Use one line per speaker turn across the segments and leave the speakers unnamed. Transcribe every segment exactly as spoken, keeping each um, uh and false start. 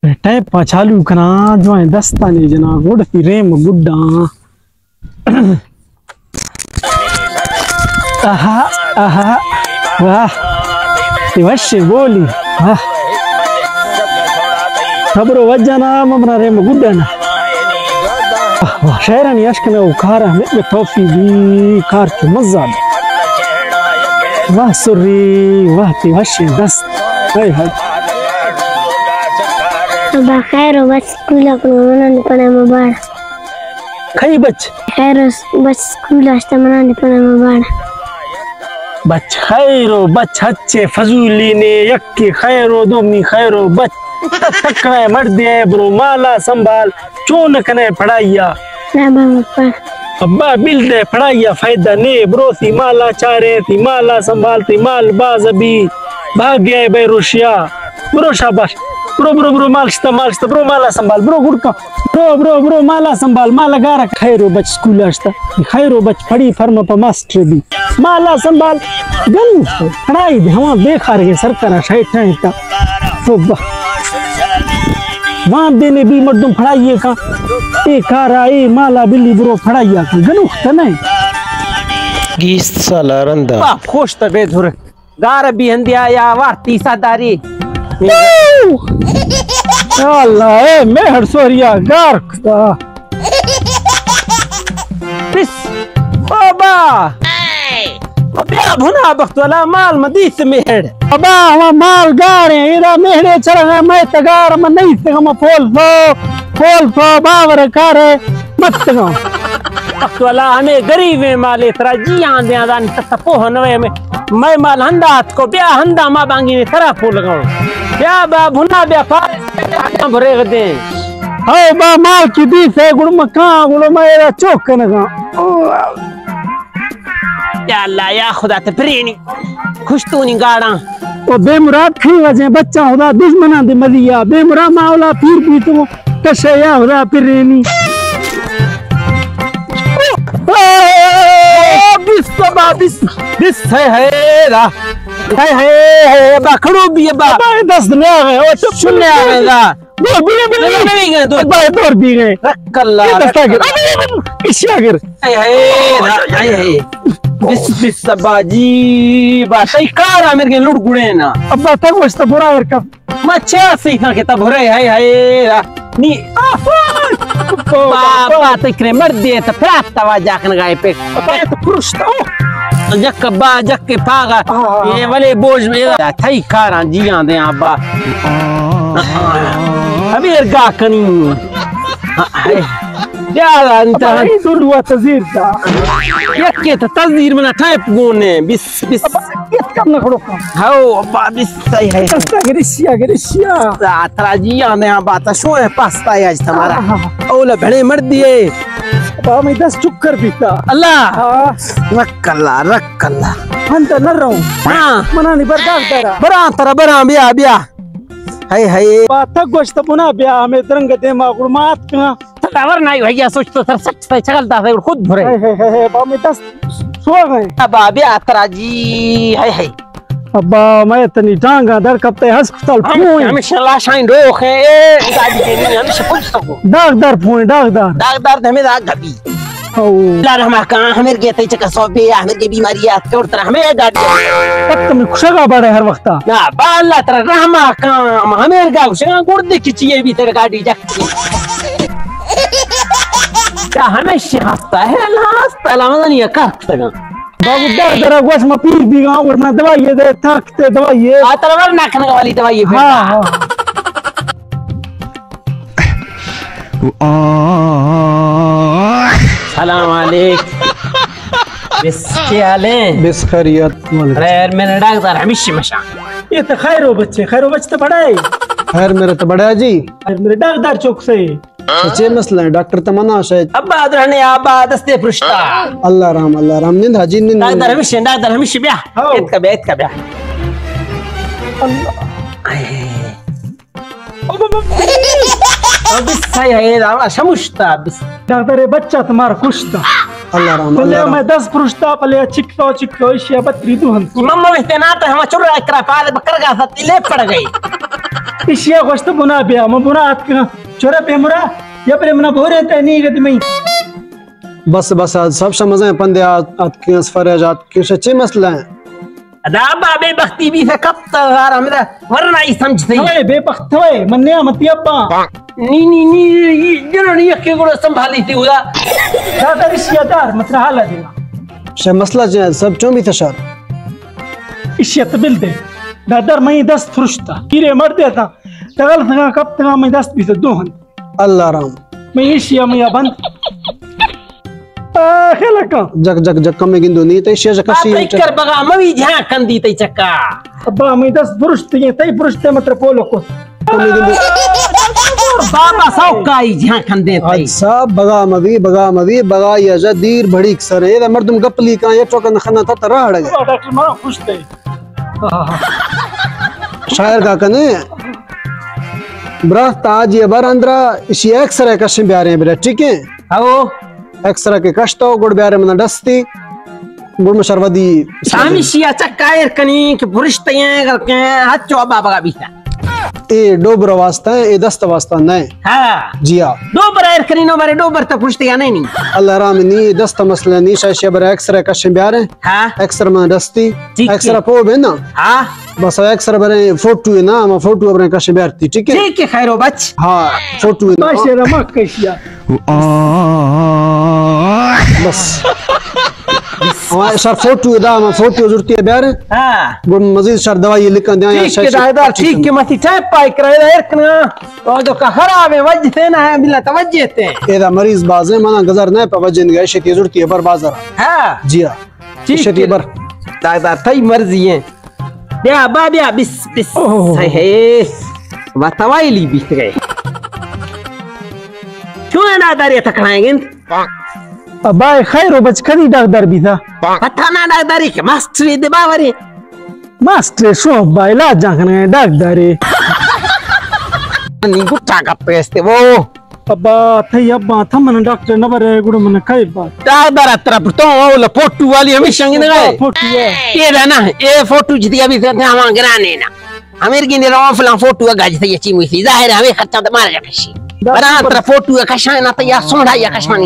Tap चालू करा जो है दस्ताने जना गुड़ती रेम गुड्डा आहा आहा वाह वश बोली वाह खबरो वजना ममरा रेम गुड्डा ना शहरनी अशकना उखारा में टॉफी भी कार के मजा वाह सुरी वाह ती वश दस्त हाय हाय
खैर बस स्कूल मनाने पड़ा मुबारक
खई बच
खैर बस स्कूल आस्ते मनाने पड़ा मुबारक
बच खैरो बच अच्छे फजूली ने यक्की खैरो दोमी खैरो बच तकने मर दे ब्रो माला संभाल चोन कने पढ़ाइया
ना बाबा
अब्बा बिल दे पढ़ाइया फायदा ने ब्रो ती माला चारे ती माला संभाल ती माल बाजबी भाग गए बेरुशिया ब्रो शाबाश ब्रो ब्रो ब्रो मालस्ता मालस्ता ब्रो माला संभाल ब्रो गुड़का ब्रो ब्रो ब्रो माला संभाल माला गारा खैरो बच स्कूल आस्ता खैरो बच पड़ी फर्म पर मास्टर भी माला संभाल गन पढ़ाई दे हम बेकार के सरकार साइड है ता तो वहां देने भी मर्दम पढ़ाइए का ए कारा ए माला बिल्ली ब्रो पढ़ाइया का गनु तने
गीस साला रंदा
बा खोश तबे धुर गार भी हंदिया या वार्ती सादारी
अल्लाह ए मेहर सोरिया गार
बिस बाबा भुना वक्त वाला माल मदीस मेहड़
बाबा हम माल गारे इरा मेहड़े चढ़ा मैं तगार में नहीं से हम फोल फो फोल फो बावर करे मत गो
वक्त वाला हमें गरीब में माल इतरा जी आंदे आदान तपो हनवे में मैं माल हंदात को ब्या हंदा मा बांगी ने तरह फूल लगाऊं ब्या बा भुना ब्या फार भरे गदे
हाय बा माल की दी से गुड़ मका गुड़ मेरा चौक नगा
या अल्लाह या खुदा ते प्रेनी खुश तू नहीं गाड़ा
ओ बेमुराद खी वजह बच्चा होदा दुश्मना दे मलिया बेमुरा मावला पीर पी तू कशे या होदा प्रेनी
बिस बा बिस बिस है है रा है है बखड़ो भी बा
दस दिन आ गए ओ चुप
सुनने आ गए ला
दो बीने बीने
नहीं गए दो
बाय दौर भी गए
रख अल्लाह
दस्ता गिर इश्या गिर
है है है है बिस बिस बाजी बातई कारा मेरे के लुट गुड़े ना
अब्बा तक वस्त बुरा वर का
मच्छा सीखा के तब रे है है रा नी बाबा तकरे मर दे त प्राप्त आवाज आकन गाय पे
तो पुरुष तो
जक बा जक के पागा ये वाले बोझ में थई कारा जी आंदे अब्बा अबे गा कनी यार अंत
सुलवा तजीर दा
यके त तजीर में टाइप गोने बिस बिस
ये कम ना खड़ो
हाओ अब्बा बिस सही है
दस्ता गिर इश्या गिर इश्या
तरा जी आंदे अब्बा शो है पास्ता आज तुम्हारा ओला भड़े मर दिए
बा मैं दस चुक्कर पीता
अल्लाह रख अल्लाह रख अल्लाह
हम तो न रहूं
हां
मना नहीं बर्दाश्त करा
बरा तरा बरा बिया बिया हाय हाय
बात गोश्त पुना ब्या हमें तरंग दे मागुर मात का
टावर नहीं भैया सोच तो सर सच से चलता है खुद भरे
हे हे हे बा मैं दस सो गए
अब बिया तरा जी हाय हाय
अब्बा मैं तनी टांगा दर कपते अस्पताल फोन
हमेशा लाशाइन रोक है ए गाड़ी के लिए हमेशा पूछ सको
डाकदार फोन डाकदार
डाकदार हमें दाग गबी
ओ
ला रहमा का हमें के ते चका सौ बे हमें के बीमारी आ तोड़ तरह हमें गाड़ी
तब तुम खुशगा बड़े हर वक्त
ना बाला तरह रहमा का हमें गा खुशगा गुड़ दे खिचिए भी तेरे गाड़ी जक्की क्या हमेशा हंसता है हंसता लामा नहीं करता
बाबू डर डर गोश में पीर भी गांव और मैं दवाई दे थकते दवाई है
आ तरवर नाखने वाली दवाई है
हां हां
सलाम अलैकुम बिस क्या
बिस खैरियत
खैर मेरा डॉक्टर हमेशा मशा
ये तो खैरो बच्चे खैरो बच्चे तो बड़ा है
खैर मेरा तो बड़ा जी
मेरे डॉक्टर चौक से
सच्चे मसला है डॉक्टर तमन्ना शायद
अब्बा रहने आबा दस्ते पृष्ठा
अल्लाह राम अल्लाह राम निंद हाजी निंद
डॉक्टर हमेशा डॉक्टर हमेशा ब्या इत का ब्या इत का ब्या अब बिस सही है राम शमुश्ता बिस
डॉक्टर ये बच्चा तुम्हारा खुश था
अल्लाह राम
पहले
अल्लाह
मैं दस पुरुषता पहले चिक्तो चिक्तो इशिया बत्री तू हंस
मम्मा में तेना तो हम चुरा करा पाल बकर का सतीले पड़ गई
اشياء وش تبغى بيها ما بنات شورا بيمرا يا بريمنا بوري تاني قد مي
बस बस आज सब समझ हैं पंदे आज आज के फरज आज के सच्चे मसला है
अदा बाबे बख्ती भी से कब तक मेरा वरना ही समझते
ओए बेबख्त ओए मन्ने मत अब्बा
नी नी नी जननी के गुड़ संभाली थी उदा
दादा रिश्तेदार मत हाला देना
शे मसला जो है सब चों भी था शार
इश्या तबिल दे दादर मैं दस फुर्शता कीरे मर देता तगल तगा कब तगा मैं दस भी से दोहन
अल्लाह राम
मैं इश्या मैं बंद خلك
जग जग जग कम गिंदो नहीं तो इश्या जका सी
कर बगा मवी झा कंदी तई चक्का
अब्बा मैं दस फुर्शते तई फुर्शते मत पोलो को
बाबा सौकाई झा कंदे तई
सब बगा मवी बगा मवी बगा या जदीर बड़ी सर ये मर्दम गपली का ये टोकन खना था तरा हड़ गए
डॉक्टर मारा खुश थे
शायर का कने ब्रह ताज ये बार अंदरा इसी एक्सरे का शिम ब्यारे बेटा ठीक है
आओ
एक्सरे के कष्टो गुड़ ब्यारे मन डस्ती गुड़ में शर्वदी
सामी शिया चक्कायर कनी के पुरुष तय करके हच्चो बाबा भी था
ए डोबर वास्ता है ए दस्त वास्ता नहीं
हां
जी हां
डोबर एर कनी नो बारे डोबर तो पुरुष तय नहीं
अल्लाह राम नी दस्त मसला नी शायद बर एक्सरे का शिम ब्यारे
हां
एक्सरे में डस्ती
ठीक है।
एक्सरे पो बे ना
हां
बस एक्सरे बरे फोटो है ना हम फोटो बरे का शिम ब्यारती ठीक है
ठीक है खैरो बच
हाँ फोटो है ना
माशे रमा कैशिया
बस हाँ सर फोटो दा हम फोटो जरूरत है ब्यारे
हां
गुड मजीद सर दवाई लिखन दिया या
ठीक है दादा ठीक के मती टाइप पाई करे एर कना और जो खराब है वजह ना है बिला तवज्जे ते
एदा मरीज बाजे मना गजर नहीं पवजन गए शती जरूरत है बर बाजार
हां
जी हां
ठीक
शती
है
बर
दादा तई मर्जी है या बाबिया बिस बिस सही है वतवाइली बीत गए क्यों ना दारिया तकराएंगे
अब्बा खैर बच कदी डॉक्टर भी था
पता ना दादारी के मास्टर दे बावरे
मास्टर शो अब्बा इलाज जाने डॉक्टर
नी गुट्टा का पेस्ते वो
अब्बा थई अब्बा थमन डॉक्टर नबर गुड़ मन कई बात
दादा तरफ तो वो फोटो वाली हमेशा नहीं गए
फोटो है
ये ना ना ये फोटो जितनी अभी से हम गिराने ना हमें की ने रोफला फोटो गाज थी अच्छी मुसी जाहिर है हमें खत्ता तो मार जा कशी बरा तरह फोटो का शान आता या सोड़ा या कशमानी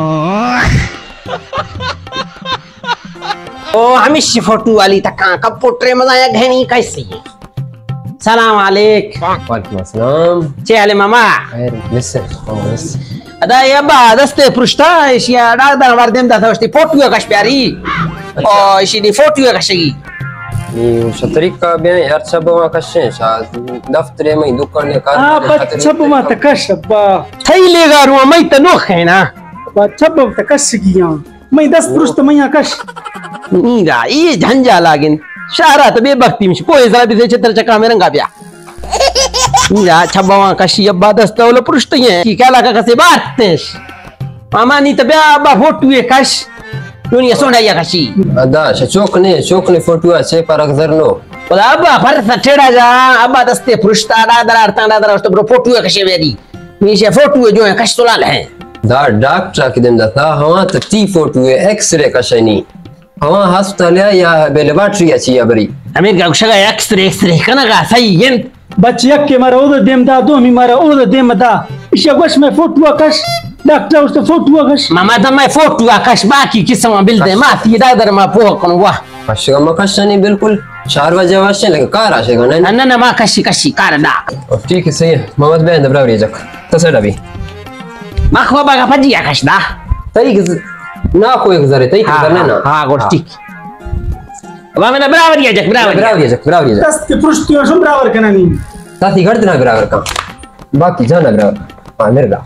ओ हमेशा फोटो वाली तक कब पोट्रे मजा या घनी कैसी है सलाम अलैक
वालेकुम अस्सलाम
चले मामा
खैर मिस्र खौस
अदा ये बा दस्ते पृष्ठा एशिया दादा वारदेम दादा वस्ती फोटो का प्यारी ओ इसी दी फोटो का शगी
नी शतरिका बे यार सब वा कशे शाद दफ्तरे में दुकान ने कार
हां बच्चब मा तकश अब्बा
थई लेगा रो मैं तनो खैना
बच्चब तकश गिया मैं दस पुरुष तो मैं कश
नीरा ये झंझा लागिन शारा तो बेबख्ती में कोई जरा भी चित्र चक्का में रंगा पिया नीरा छब्बा कशी अब्बा दस्तौल पुरुष तो ये की क्या लगा कसे बात तेश मामा नी तो बे अब्बा फोटो है कश दुनिया सोना या कशी
अदा चौक ने चौक ने फोटो से पर अक्सर नो
बोला अब्बा फर ठेड़ा जा अब्बा दस्ते पुरुष ता दादा अरता दादा उस तो फोटो है कशे वेरी नीचे फोटो जो है कश सुलाल है
दा डॉक्टर के दिन था हवा तो टी फोटो है एक्सरे का शनी हवा हॉस्पिटल या बेलेबाट्री अच्छी बरी
हमें गौशगा एक्सरे एक्सरे कना का सही ये
बच यक के मारा उधर देम दा दो मी मारा उधर देम दा इसे गोश में फोटो कश डॉक्टर उस फोटो कश
मामा तो मैं फोटो कश बाकी किस्म बिल दे माती दादर मा पो कन वाह
कशगा म कशनी बिल्कुल चार बजे वाशे लगे कार आशेगा ना
ना ना मा कशी कशी कार दा
ठीक है सही है मोहम्मद बहन दबरावरी जक तसड़ा भी
मा खवा बागा फजिया कश दा
तई ना कोई गुजरे तई करने ना
हां गोट ठीक वा मैंने बराबर या जक बराबर
बराबर जक बराबर जक
दस के पुरुष तो हम बराबर करना नहीं
साथी घर ना बराबर का बाकी जाना बराबर हां मेरे दा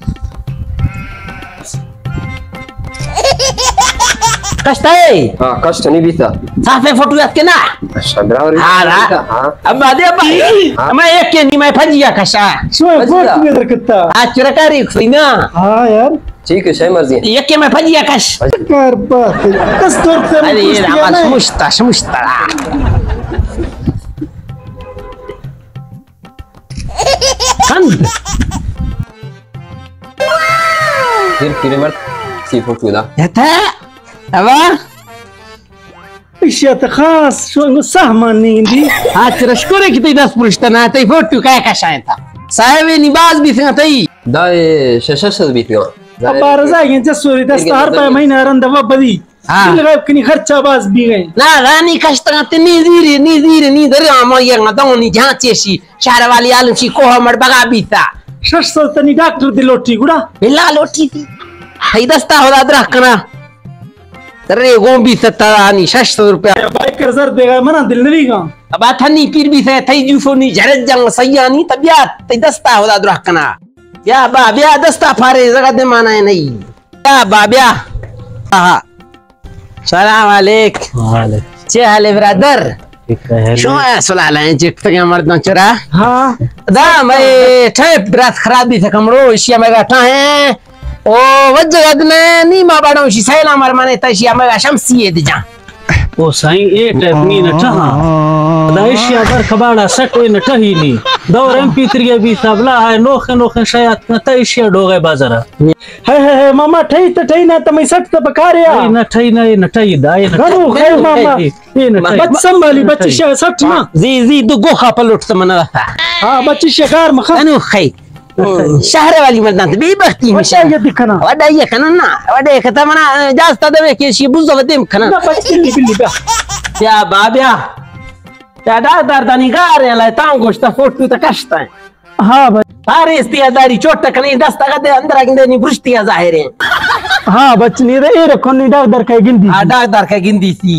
कष्ट है
हां कष्ट नहीं बीता
साफे फोटो याद के ना
अच्छा बराबर
हां
हां
अब बादे अब मैं एक के नहीं मैं फजिया कशा
शो फोटो में रखता
आज चुरकारी खुईना
हां यार
ठीक है सही मर्जी
एक के मैं फजिया कश
कर बात दस दौर से
अरे ये रामा मुश्ता मुश्ता कंद फिर
फिर मर सी फोटो दा
यथा अबा
इशिया त खास शो सहमान नींदी
हाँ तेरा शुक्र है कि तई दस पुरुष तना तई फोटो काय का शायद था साहब ये निबाज भी था तई
दाए शशस बीतियो
अब बारजा के जसोरी दस्तार पे महीना रंदा व बदी
हाँ।
लगा कनी खर्चा बाज भी गए
ना रानी कष्टा ते नीजीरे नीजीरे नीदर आमा ये ना तो नी जांचेसी शहर वाली आलमची को हमर बगा बीता
शशस तनी डॉक्टर दी लोटी गुड़ा
बिल्ला लोटी थी हई दस्ता होला द्रकना रे गो भी सत्तानी छह रुपया
भाई कर्जर देगा मना दिल नहीं का
अब थनी पीर भी थे थई जूफोनी झरत जंग सयानी तबियत तई दस्ता होला द्रकना या बा ब्या दस्ता फारे जगह दे माना है नहीं या बा ब्या हां सलाम अलैकुम वालेकुम चे हाले ब्रदर शो है सलाह है जे तक मर्द चरा
हां
दा मैं ठे ब्रत खराब भी थे कमरो इसिया में बैठा है ओ वजगद ने नी मा बाडो शी सैला मर माने तशिया में शमसिए दिजा
ओ साईं ए टाइप नी न ठहा दाइशिया बर खबाड़ा सटो न ठही नी दौर एम पी त्रिया भी सबला है नोखे नोखे शायद न तशिया डोगे बाजारा है है है मामा ठही त ठही ना तमै सट त बकारिया न ठही न न ठही दाई न गनु है मामा ए न बच संभाली बच्ची शा सट ना
जी जी दु गोखा पलट त मना
हां बच्ची शकार मख
अनु खै शहर वाली मर्दान बे बख्ती में
वडा ये दिखना
वडा ये कना ना वडा ये खता मना जास्त दवे के शी बुझो देम खना
बच्ची बिल्ली बा
या बाब्या या दादार दानी गारे ला तांग गोष्ट फोटो त कष्ट है
हां भाई
अरे इस्तियादारी चोट कने दस्ता का दे अंदर आगे नी बुष्टिया जाहिर है
हां बच्ची रे ए रखो नी डाक दर का गिंदी
आ डाक दर का गिंदी सी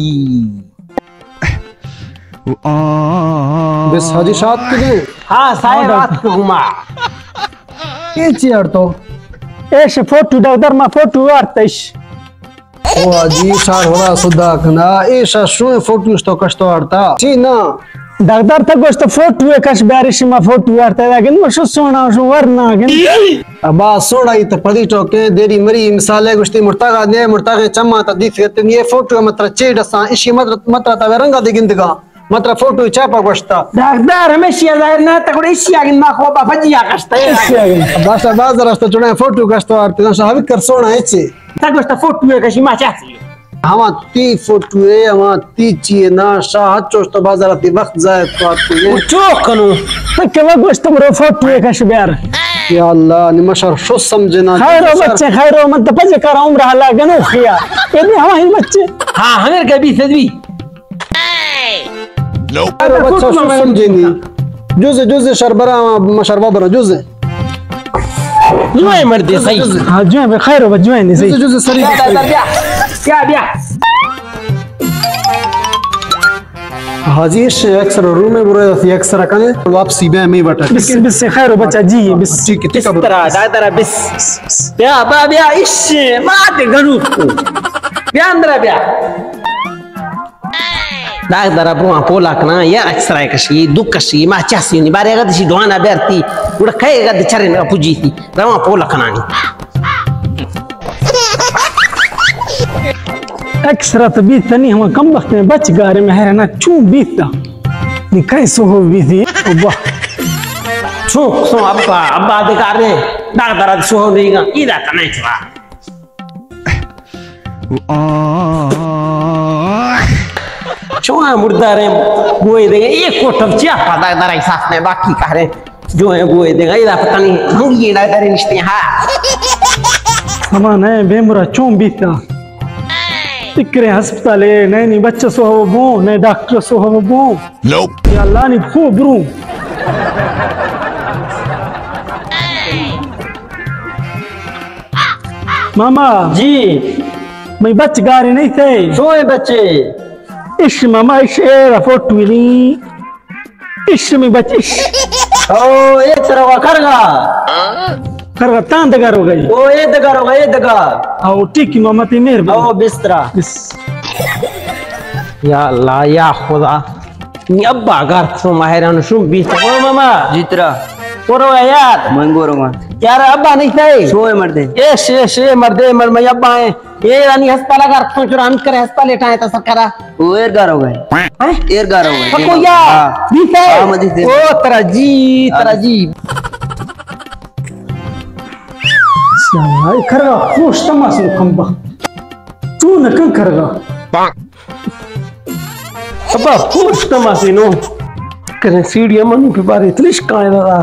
बस हाजी साहब के
हां साहेब रात को घुमा
के चियर तो
एश फोटो डाक दर मा फोटो आर्तश
ओ हाजी सार होला सुदा कना ऐसा शो फोटो तो कष्ट आरता ची ना
डाक्टर तक गोष्ट फोटो है कश बारिश में फोटो आरता है लेकिन वो सोना सो वरना गन
अबा सोडाई त पदी टोके देरी मरी मिसाले गुस्ती मुर्तागा ने मुर्तागे चम्मा त दी फिरते ये फोटो मत्र चेड सा इसी मत्र मत्र त रंगा दे गिंदगा मत्र फोटो चापा गोष्टा
डाक्टर हमेशा जाहिर ना तकड़े इसिया गिन मा खो बफजिया कष्ट है
बस बाज रास्ता चुने फोटो कष्ट आरते सा हविक कर सोना एचे
तक गोष्ट फोटो है कशी मा चासी
हवा ती फोटो है हवा ती ची ना शाह चोस तो बाजार ती वक्त जाए तो आपको
चोकनु
तक वो गोष्ट मरो फोटो है कश बार
या अल्लाह निमशर शो समझना
खैरो बच्चे खैरो मत पजे कर उम्र हला गनो खिया ये हवा ही बच्चे
हां हमें कभी सदवी
खैरो बच्चा शो समझेनी जुजे जुजे शरबरा मशरबा बरा जुजे
जो है मर्दे सही
हां जो है खैरो बच्चे नहीं सही
जुजे जुजे सरी
क्या बिया
हाजी अक्सर रूम में बुरे थी अक्सर कने वापसी में मैं बटा
बिस बिस खैरो बच्चा जी बिस
ठीक है ठीक है
तरह दादरा बिस या बाबिया इश माते गनु बिया अंदर बिया दादरा बुआ पोला कना या अक्सर कशी दुख कशी मा चासी नि बारे गदशी दोना बेरती उड़ खाए गद चरे न पुजी थी रवा पोला कना
अक्सर तो बीत नहीं हम कम वक्त में बच गारे में है ना चू बीता नि कैसे हो बीती वाह
छो सो अब्बा अब्बा दे गारे दादरा सो हो देगा इदा कना छवा चोआ मुर्दा रे गोए देगा एक कोटम चिया पता दारा साथ में बाकी कह रहे जो है गोए देगा इदा पता नहीं हम ये दादा रे निश्चय हां
समान है बेमुरा चू बीता इकरे अस्पताल नहीं नहीं बच्चे सो हो बो नहीं डॉक्टर सो हो बो नोप या अल्लाह ने खूब ब्रू मामा
जी
मैं बच गारे नहीं थे
सोए बच्चे
इश मामा इश एरा फोटो नहीं इश में बच इश
ओ एक तरह का करगा
कर तांद हो गई
ओ ये दगा होगा ये दगा
आओ टिकी मामा ती मेहरबानी
ओ बिस्तरा
बिस
या अल्लाह या खुदा ni abba gar so maheran shum bi o mama
जितरा
poro यार
मंगोरो मा
यार अब्बा नहीं थे
सोए मर्दे
ये शे शे मर्दे मर मैं अब्बा है ये रानी अस्पताल कर तो चुरान कर अस्पताल लेटा है तो सरकारा
वो एर गार हो गए
हैं
एर गार हो गए
पको यार भी थे
हां मदी थे
ओ तेरा जी तेरा जी
आई खरगा खुश तमास खंबा तू न कं खरगा
अब्बा फोर्स तमासे नो करें सीढ़ियां मनु पे बारे त्रिश काए दादा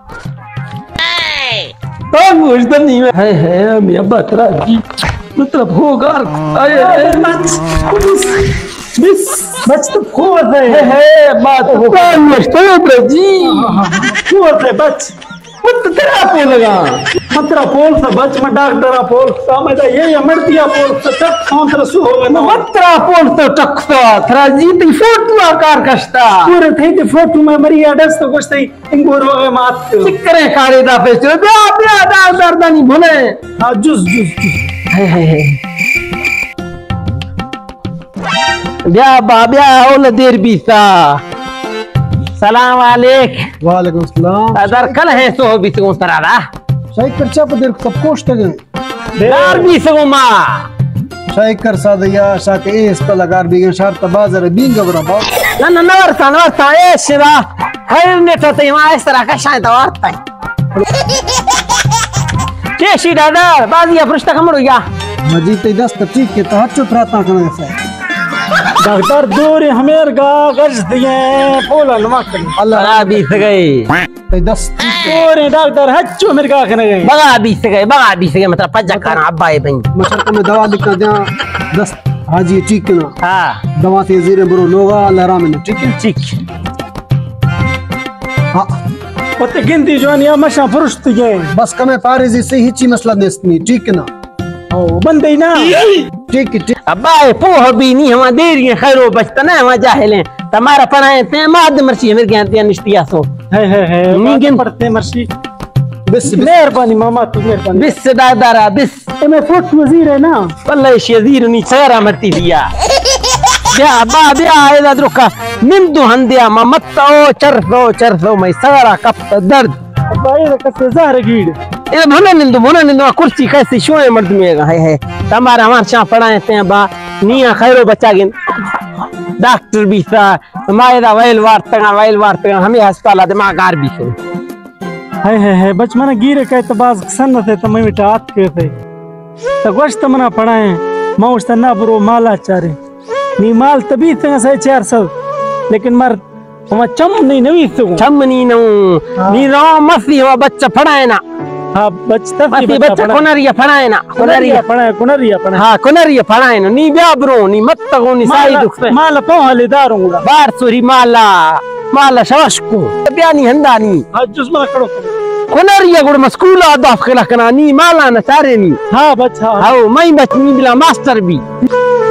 तो गोश्त नहीं है है मैं अब्बा तेरा जी मतलब होगा आए बच बस बच तो फोर्स है है बात हो तो जी फोर्स है बच मत तेरा पोल लगा मत्रा पोल से बच में डॉक्टर पोल सा मैं तो ये मरतिया पोल से तक काउंटर सु होगा ना मत्रा पोल तो टकता थरा जीती फोटो आकार कष्टा पूरे थे ते फोटो में मरिया डस तो कुछ थी इंगोर हो मात चिकरे कारे दा पे चलो बया बया डॉक्टर दा नहीं भले हां जुस जुस है है है ब्या बाब्या ओल देर बीसा सलाम वालेकुम
वालेकुम सलाम
अदर कल है सो भी सो सरारा
शायद कर चा पर सब कोश तगन
दार भी सो मा
शायद कर सादया शाके एस पर लगार बिगन शर्त बाजार बिंग बरा बा
ना ना नवर सा नवर सा ए शिवा खैर ने तो तेमा इस तरह का शायद वार्ता के शी दादा बाजिया पृष्ठ कमड़ गया
मजी ते दस ठीक के तो हच्चो प्रार्थना करने से
डॉक्टर दूर हमेर गा गज दिए बोला नमक
अल्लाह भी से गए
ते दस
और डॉक्टर हच्चो मेरे का खने गए
बगा भी से गए बगा भी से गए मतलब पज्जा खाना अब्बा है भाई
मशर में दवा लिखना दिया दस हाजी ठीक ना
हां
दवा से जीरे बरो लोगा अल्लाह राम ने ठीक है
ठीक
हां
पते गिनती जवानिया मशा पुरुष तुझे
बस कमे पारिजी से ही ची मसला नेस्तनी ठीक ना
ओ बंदे ना
ठीक ठीक
अब्बा पोह भी नहीं हम देरी खैरो बचता ना हम जाहले तुम्हारा पढ़ाए ते माद मर्सी मेरे ज्ञान ते निष्ठिया सो
है है है
नीगन
पढ़ते मर्सी
बस
मेहरबानी मामा तू मेहरबानी
बिस दादारा बिस
ए मैं फुट वजीर है ना
والله शजीर नी सारा मरती दिया या अब्बा बिया इधर द्रुका निंदु हंदिया ममत्तो चरफो चरफो मैं सारा कप दर्द
अब्बा ये कसे जहर गीड़
ये भने निंदु भने निंदु कुर्सी कैसे शोए मर्द में है है तुम्हारा हमार चा पढ़ाए ते बा निया खैरो बच्चा गिन डॉक्टर भी सा मायदा वाइल वार्ता वाइल वार्ता हमें अस्पताल दिमाग आर भी से
है है है बच मना गिरे कहे तो बाज सन थे तो मैं मिटा हाथ के थे तो गोश्त मना पढ़ाए मौज ना बरो माला चारे नी माल तभी थे से चार सौ लेकिन मर हम चम नहीं नवी सो
छमनी नो नी रो मसी हो बच्चा पढ़ाए ना
हां बच्चा
मसी बच्चा कोनरिया पढ़ाए ना
कोनरिया पढ़ाए कोनरिया पढ़ाए
हां कोनरिया पढ़ाए ना नी ब्या ब्रो नी मत तगो नी साई दुख से
माल पहले दारूंगा
बार सुरी माला माला शवशको ब्या नी हंदा नी
आज जुस मना करो
कोनरिया गुड़ मस्कूल आदाफ खला कना नी माला ना सारे नी
हां बच्चा
हां मैं बच नी बिला मास्टर भी